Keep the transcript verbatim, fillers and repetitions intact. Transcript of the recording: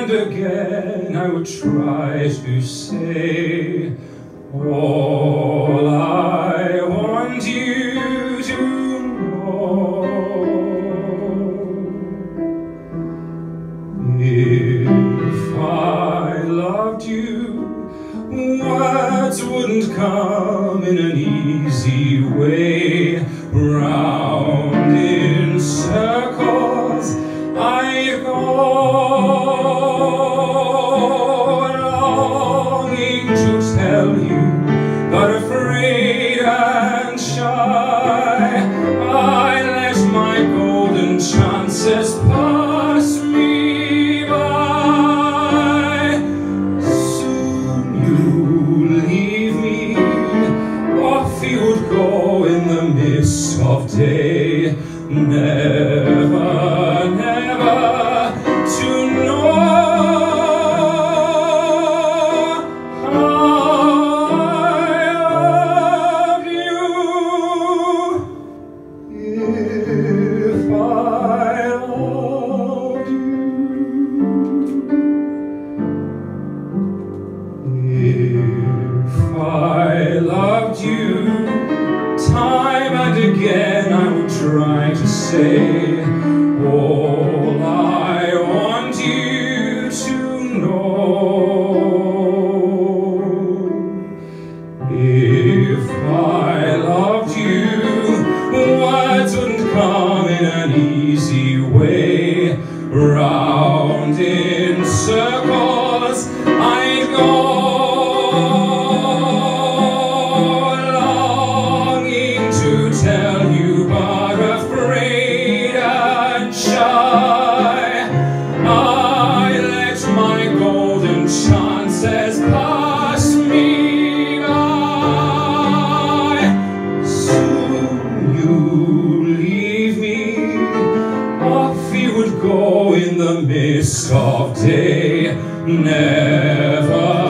and again I would try to say all I want you to know. If I loved you, words wouldn't come in an easy way. Round in circles I go, longing to tell you, but afraid and shy. I let my golden chances pass me by. Soon you leave me, off you would go in the mist of day, never, never to know how I love you. If I loved you, if I loved you, time and again I would try to say all I want you to know. If I loved you, words wouldn't come in an easy way. Round in circles I'd go, tell you, but afraid and shy. I let my golden chances pass me by. Soon you leave me, off you would go in the mist of day, never